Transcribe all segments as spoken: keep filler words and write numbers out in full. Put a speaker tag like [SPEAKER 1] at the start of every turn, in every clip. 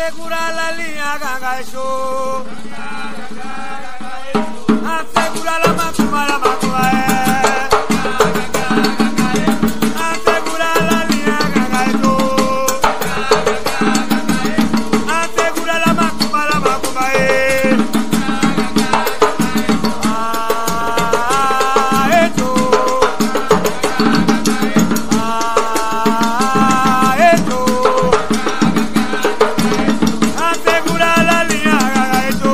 [SPEAKER 1] Asegura la línea ganga eso. Asegura la macumba, la macumba, eh. Asegura la línea ganga eso. Asegura la macumba, la macumba, eh. Ah, eso. Ah, eso. Asegura la línea ganga eso.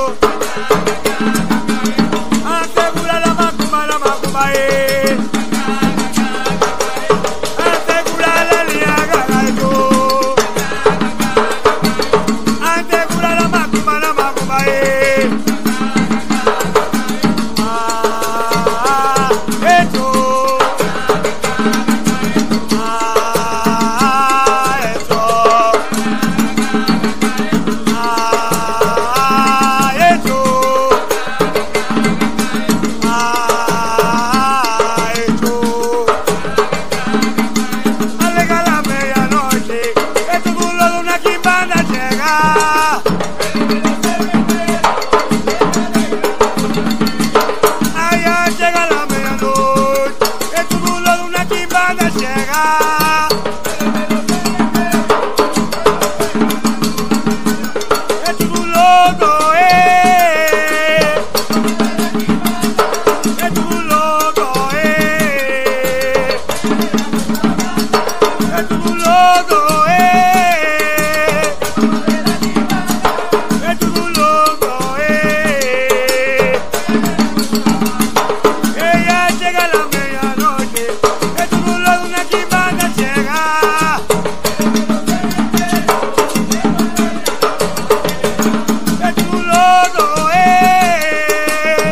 [SPEAKER 1] Asegura la macumba, la macumba, eh. Asegura la línea ganga eso. Asegura la macumba, la macumba, eh. Ah, eso. Ah, eso. Ah, eso. Ah, eso. Alega la medianoche, este bulo de una quimbana llega. Allá llega la medianoche, este bulo de una quimbana llega. Este bulo no es. Este bulo no es. Este bulo no es. Este bulo no es. Ella llega a la medianoche, este bulo de una quimbana llega. Este bulo no es.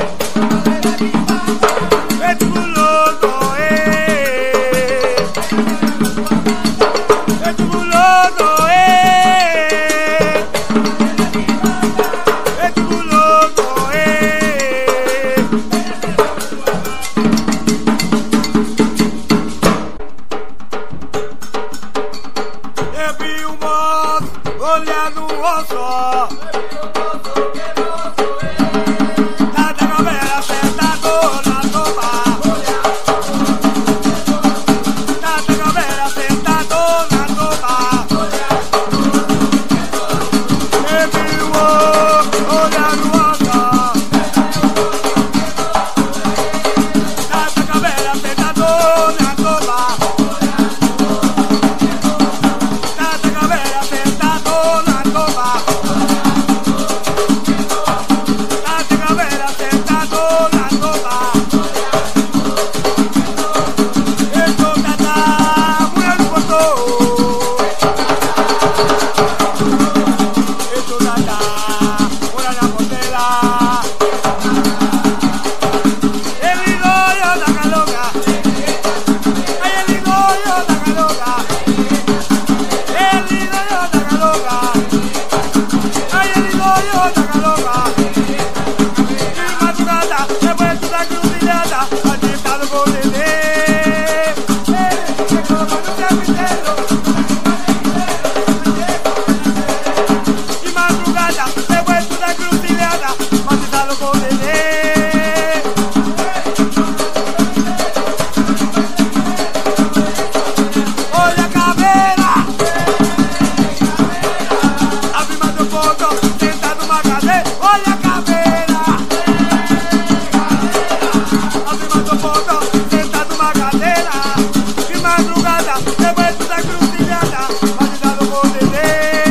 [SPEAKER 1] Este bulo no es. Este bulo no es. Este bulo no es. E vi um moço olhando o osso. Tá da caveira sentado na sopa. Tá da caveira sentado na sopa. E vi um moço olhando o osso. Tá da caveira sentado na sopa. Tata caveira sentado na sopa. Tata caveira sentado na sopa. Esto tata mura no portó. Esto tata mura na portela. El lidoyo da caloga. Ay, el lidoyo da caloga. El lidoyo da caloga. Ay, el lidoyo da caloga. Y madrugada, después de la cruzillada, allí está el bolete. Eh, que como no te apetero. Y madrugada, después de la cruzillada, allí está el bolete. Olha a caveira. Afirmando foto, sentado numa cadeira. Olha a caveira. Afirmando foto, sentado numa cadeira. De madrugada, depois da cruzilhada, batidado por Dedê.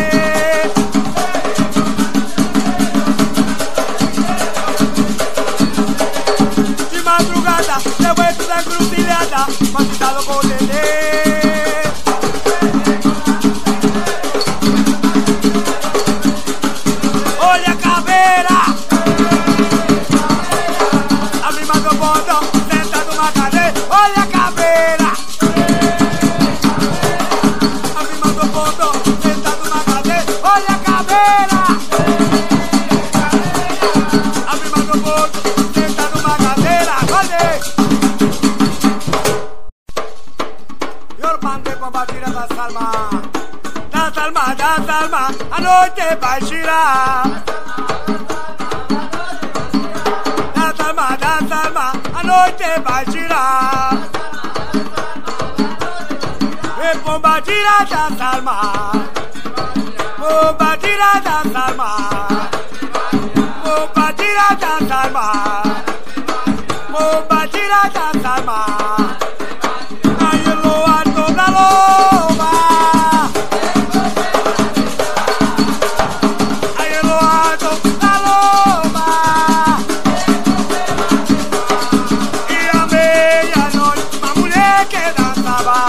[SPEAKER 1] De madrugada, depois da cruzilhada, batidado por Dedê. Olha a caveira. Afirmando foto, sentado numa cadeira. Olha a caveira. Afirmando foto, sentado numa cadeira. Olha a caveira. Afirmando foto, sentado numa cadeira. Olha. Yor pande pa batira da salma. Da Da Salma, da Salma, a noite vai girar. Da Salma, da Salma, a noite vai girar. E pomba gira da Salma, pomba gira da Salma, pomba gira da Salma, pomba gira da Salma. Ahí en lo alto la loma, ahí en lo alto la loma. Y a medianoche una mujer que danzaba.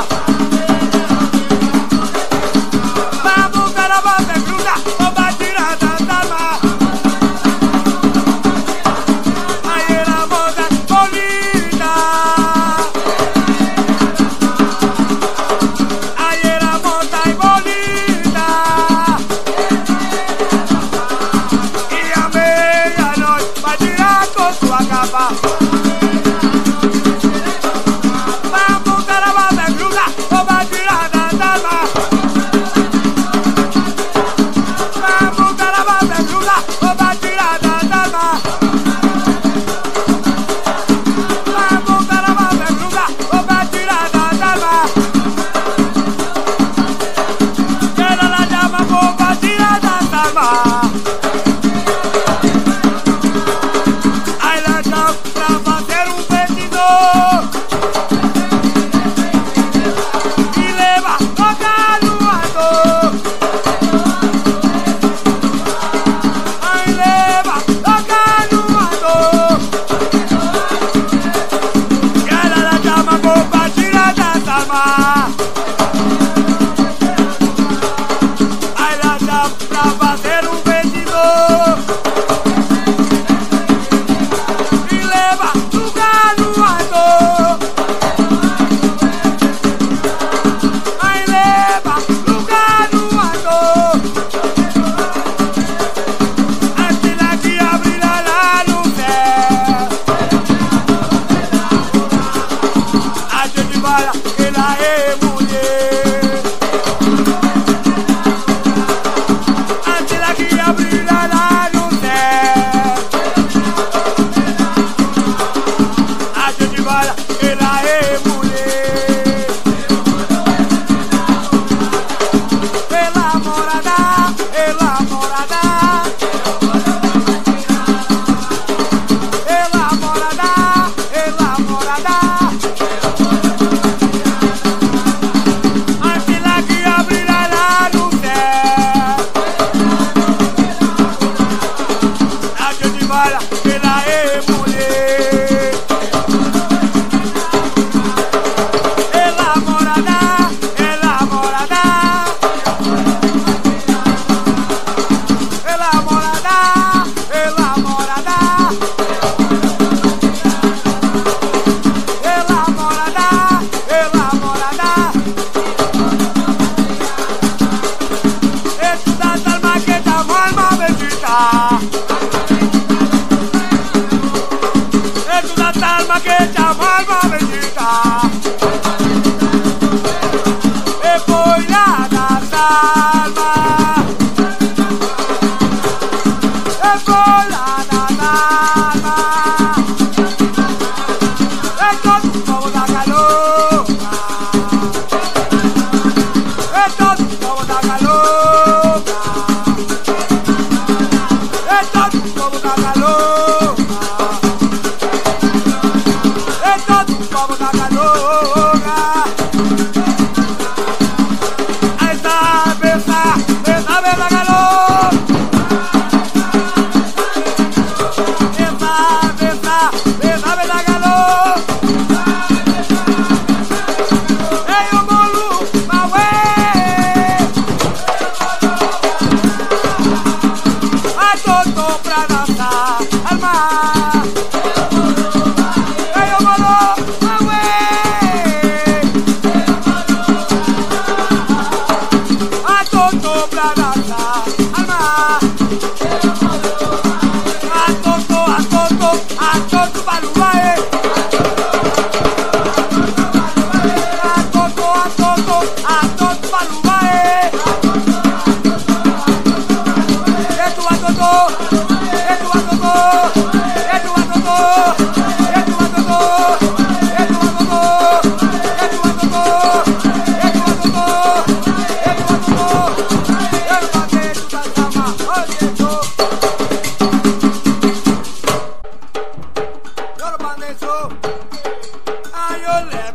[SPEAKER 2] Alma, hey,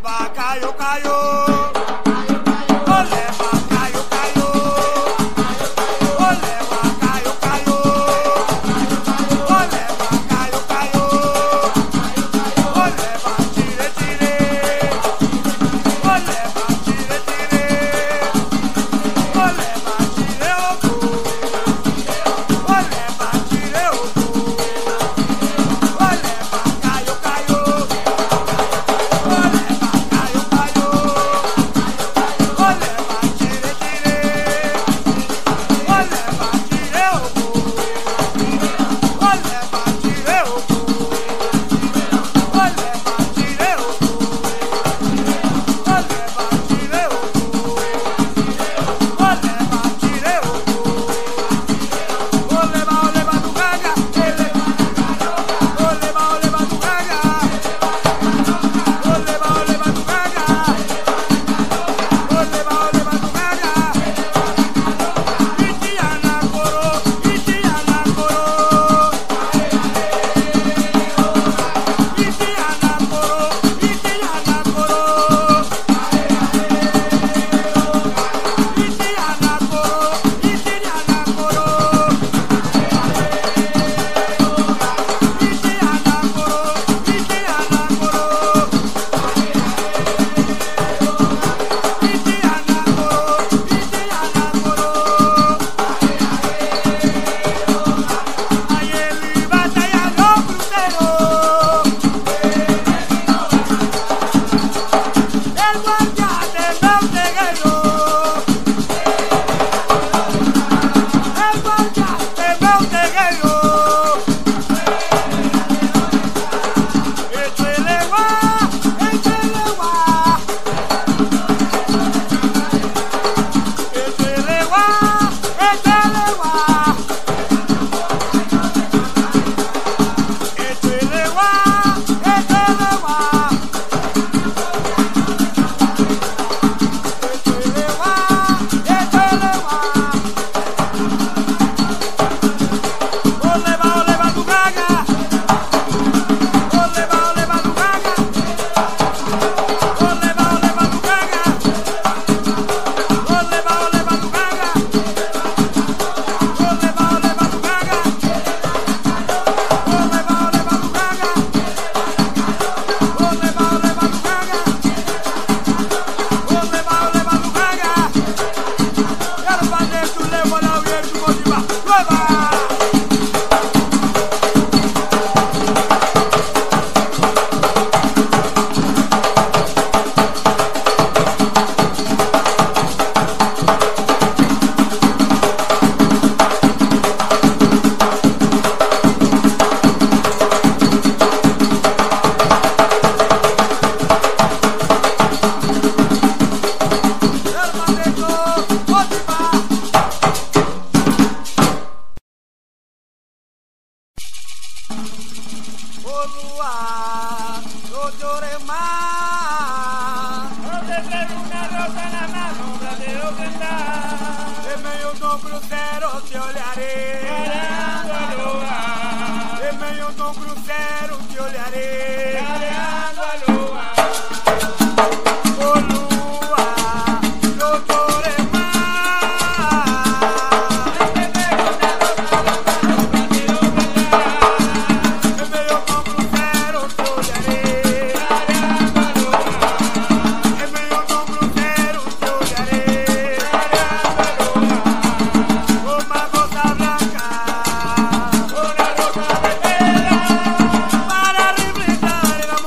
[SPEAKER 1] Para reflejar el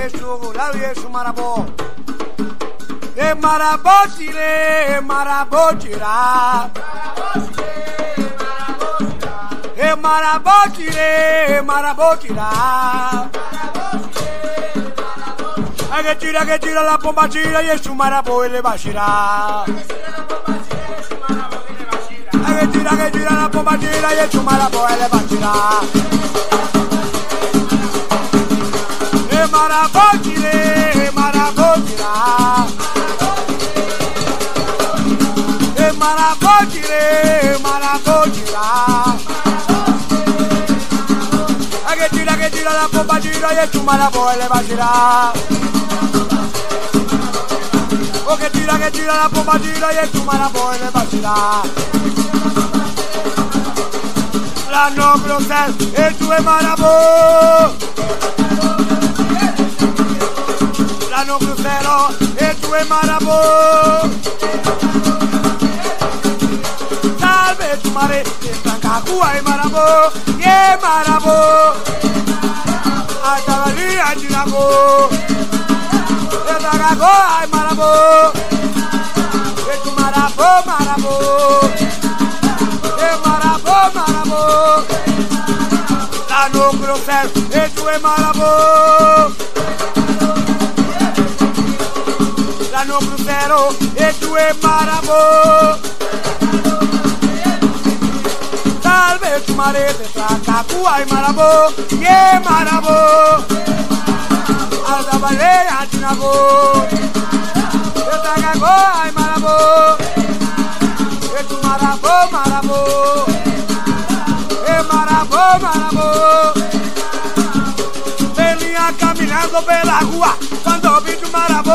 [SPEAKER 1] Yesu, la Yesu marabó. E marabó chile, marabó chira. E marabó chile, marabó chira. Ay que tira, que tira la pompa chira, Yesu marabó ele va chira. Ay que tira, que tira la pompa chira, Yesu marabó ele va chira. E marabó chile, marabó chira. E marabó chile, marabó chira. Ay que tira, que tira la pompa chira, Yesu marabó ele va chira. O que tira, que tira la pompa tira, Yesu marabó ele va chira. La no process, Yesu es marabó. La no crucero, Yesu es marabó. Salve tu madre, Cacúa es marabó, y es marabó. Hasta la línea chinago, de Cacúa es marabó. Yesu marabó, marabó. Es marabó, marabó. La no crucero, Yesu es marabó. La no crucero, Yesu es marabó. Salve tu madre de Cacúa y marabó, y es marabó. Alta balea chinago, de Cacúa y marabó. Yesu marabó, marabó. Es marabó, marabó. Venía caminando por la agua cuando vi tu marabó.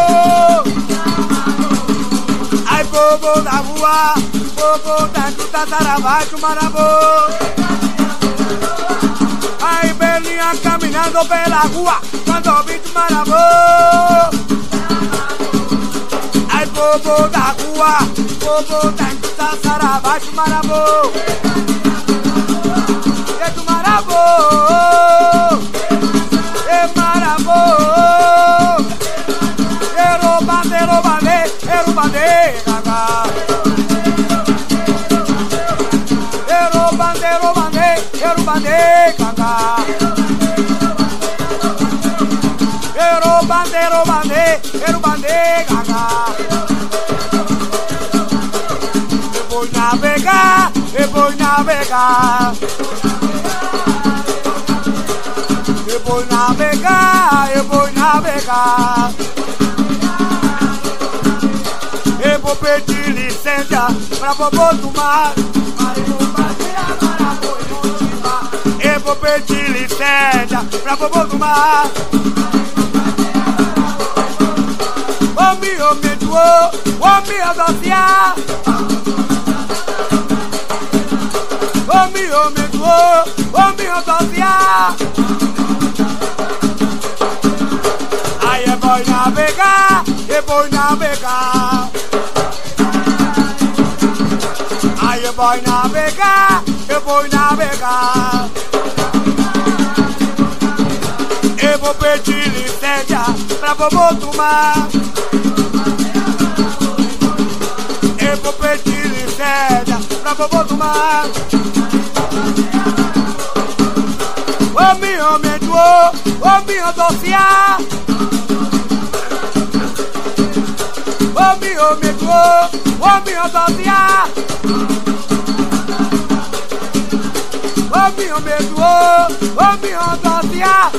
[SPEAKER 1] Ay, bobo da agua, bobo da tuta zaraba tu marabó. Ay, venía caminando por la agua cuando vi tu marabó. Ay, bobo da agua, bobo da tuta zaraba tu marabó. Es tu marabó. Es marabó. Es robande, robande, es robande, gaga. Es robande, robande, es robande, gaga. Es robande, robande, es robande, gaga. Me voy a navegar, me voy a navegar. Eu vou navegar, eu vou navegar. Eu vou pedir licença pra vovô do mar. Eu vou pedir licença pra vovô do mar. O meu medo, o meu docia. O meu medo, o meu docia. Aí eu vou navegar, eu vou navegar. Aí eu vou navegar, eu vou navegar. Eu vou pedir licença pra vovô do mar. Eu vou pedir licença pra vovô do mar. O meu medo, o meu docia. O meu medo, o meu docia. O meu medo, o meu docia.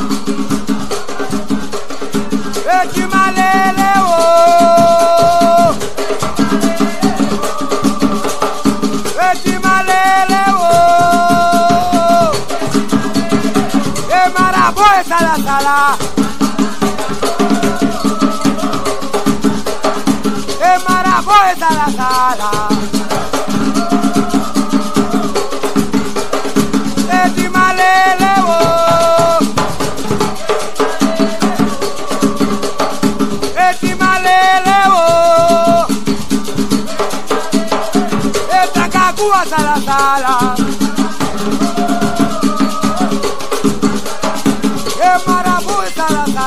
[SPEAKER 1] Eti malele o. Eti malele o. E marabó esa la sala. E marabó esa la sala. Eti malele o. Eti malele o. Esta Cacúa sala sala. E marabó esa la sala.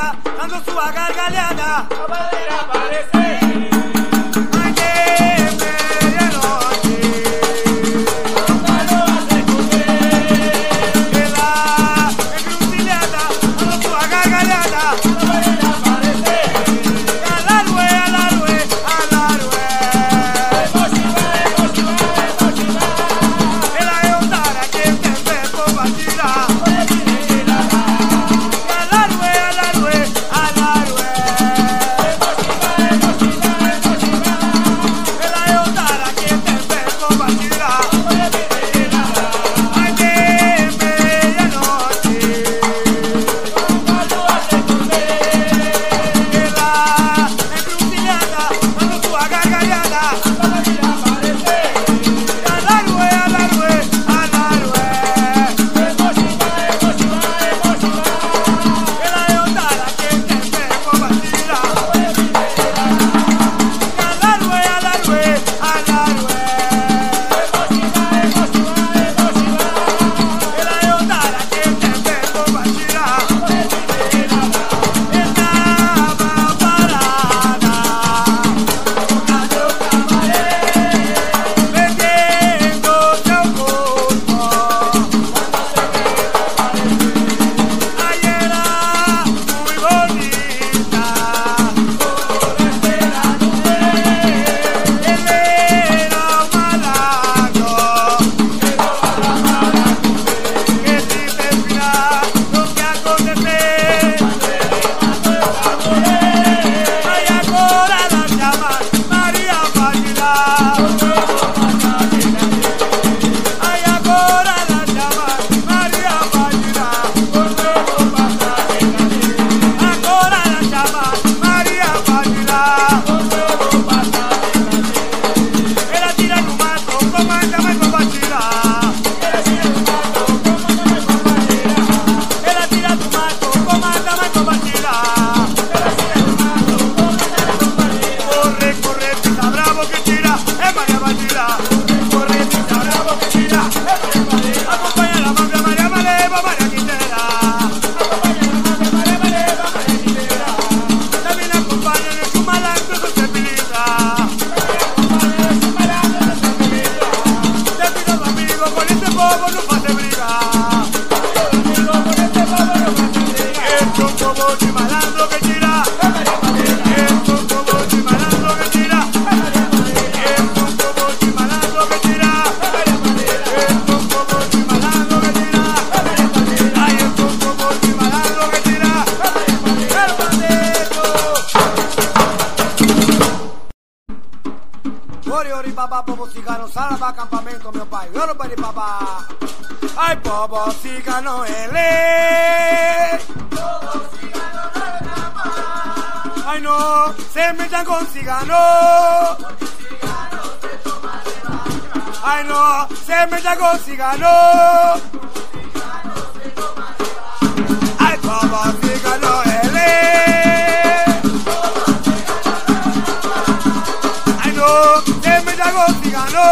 [SPEAKER 1] truciliana, dando su gargaleada.
[SPEAKER 2] Acaba de aparecer.
[SPEAKER 1] Ay, de medianoche.
[SPEAKER 2] Nunca lo vas a esconder.
[SPEAKER 1] Que la truciliana, dando su gargaleada.
[SPEAKER 2] Acaba de aparecer.
[SPEAKER 1] Alarue, alarue, alarue.
[SPEAKER 2] Emotiva, emotiva, emotiva.
[SPEAKER 1] El ayondara que te empezó a tirar.
[SPEAKER 2] Puede vivir la
[SPEAKER 1] Alarue, alarue, alarue.
[SPEAKER 2] emotiva, emotiva, emotiva.
[SPEAKER 1] El ayondara que te empezó a tirar.
[SPEAKER 2] Puede vivir la
[SPEAKER 1] Ay, de medianoche.
[SPEAKER 2] Nunca lo vas a esconder.
[SPEAKER 1] Que la encrucijada dando su gargaleada.
[SPEAKER 2] Acaba de aparecer.
[SPEAKER 1] Alarue, alarue, alarue.
[SPEAKER 2] Emotiva, emotiva, emotiva.
[SPEAKER 1] El ayondara que te empezó a tirar.
[SPEAKER 2] Puede vivir la
[SPEAKER 1] Alarue, alarue, alarue.
[SPEAKER 2] emotiva, emotiva, emotiva.
[SPEAKER 1] El ayondara que te empezó a tirar.
[SPEAKER 2] Puede vivir la
[SPEAKER 1] Estaba parada,
[SPEAKER 2] Buscando camarero.
[SPEAKER 1] vendiendo seu corpo. Ay, era muy bonita. Él era un malandro. Que si te miras lo que acontece. Ay, ahora la llaman María Fácila. Ay, ahora la llaman María Fácila. Ahora la llaman María Fácila. Ella tira en un mato, comanda más Fácila. Ella tira tu mato, comanda más Fácila. Corre, corre, pisa bravo que tira, es María Fácila. Corre, pisa bravo que tira, es María Fácila. Acompaña la mafia María Maleva, María Quintera. También acompañan en su malandro su cepillita. Te pido tu amigo, con este bobo no pase briga. Es un bobo y malandro que tira. Es un bobo y malandro que tira. Es un bobo y malandro que tira. Es un bobo y malandro que tira. Ay, es un bobo y malandro que tira. El bandejo. Ori, ori, papá, popo cigano, sala pa' campamento, meu pai. Oro, pari, papá. Ay, popo cigano, ele. Ay, no, se metan con cigano. Ay, no, se metan con cigano. Ay, popo cigano, ele. Ay, no, se metan con cigano.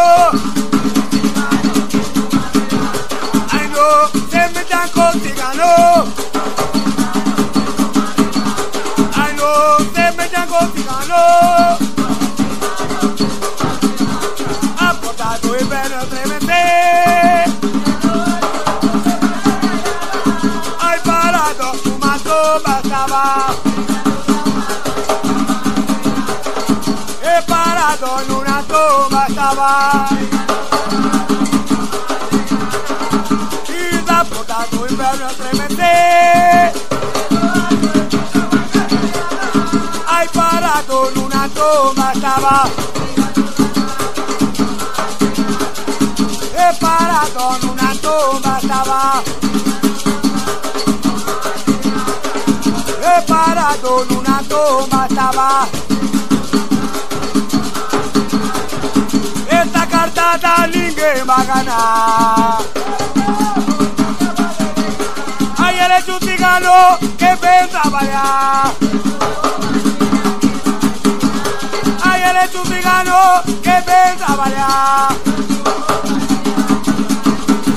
[SPEAKER 1] Ay, no, se metan con cigano. Ay, no, se metan con cigano. Aportado y pero tremende. Ay, parado, un mato bastaba. He parado en una toma estaba. Y aportado y pero tremende. Ay, parado en una toma estaba. He parado en una toma estaba. He parado en una toma estaba. Esta carta ninguém va a ganar. Ay, eres un cigano que ven a trabajar. Ay, eres un cigano que ven a trabajar.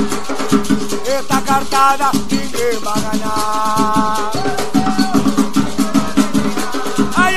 [SPEAKER 1] Esta cartada ninguém va a ganar.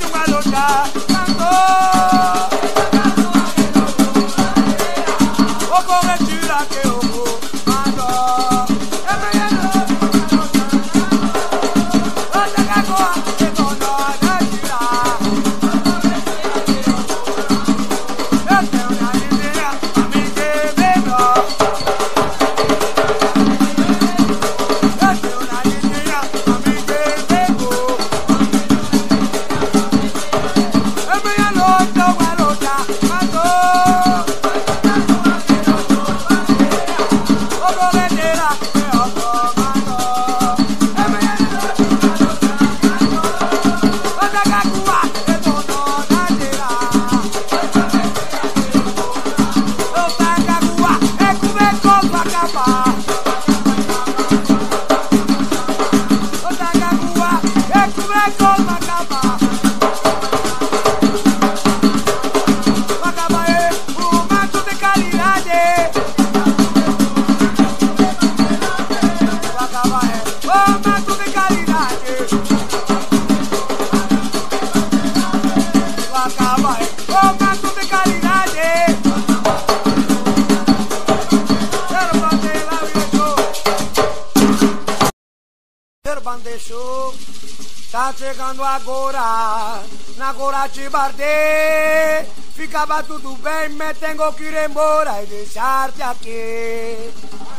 [SPEAKER 1] Tá chegando agora, na Gora de Bardê. Ficava tudo bem, mas tenho que ir embora e deixar-te aqui.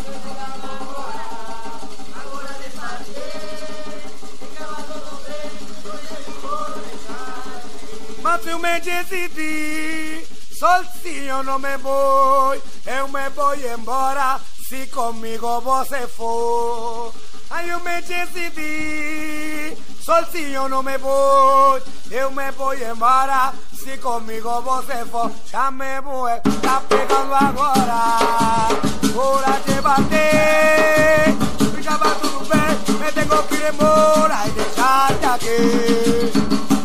[SPEAKER 1] Mas eu me decidi, sozinho não me vou. Eu me vou embora, se comigo você for. Aí eu me decidi, sozinho não me vou. Eu me vou embora, se comigo você for. Já me vou, tá pegando agora. Hora de bater. Ficava tudo bem, me tenho que ir embora e deixar-te aqui.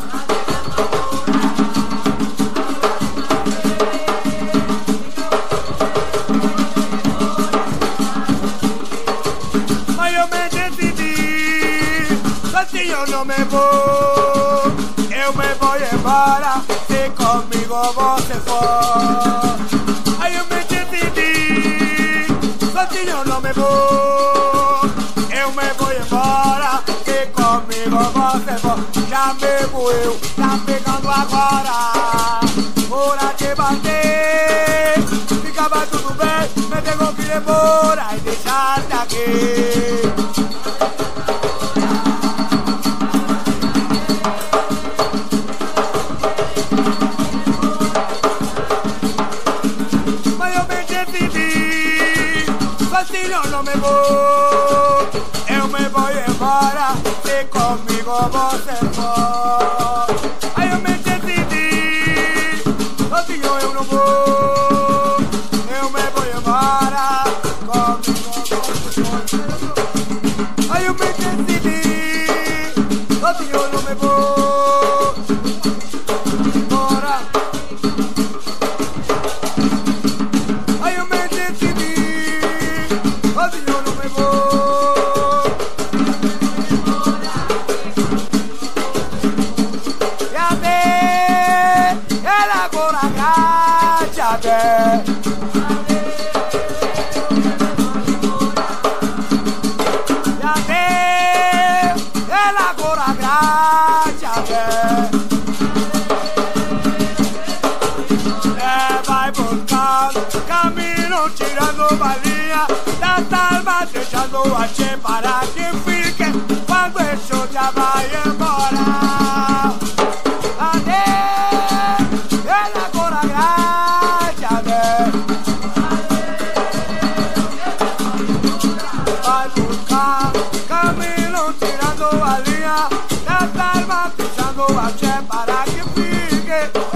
[SPEAKER 1] Eu não me vou, eu me vou embora, se comigo você for. Aí eu me decidi, sozinho não me vou, eu me vou embora, se comigo você for. Já me vou eu, tá pegando agora, hora de bater. Ficava tudo bem, me tenho que ir embora e deixar-te aqui. Eu não me vou, eu me vou embora, se comigo você for. Aí eu me decidi, sozinho eu não vou, eu me vou embora, comigo você for. Aí eu me decidi, sozinho eu não me vou, embora. Aí eu me decidi, sozinho não me vou. Ya te, ela agora graça te. Ya te, ela agora graça te. É, vai buscando caminho, tirando balinha das almas, deixando a gente para que fique quando isso já vai embora. Adeus, ela agora graça, vai buscar caminho, tirando a linha das almas, deixando a gente para que fique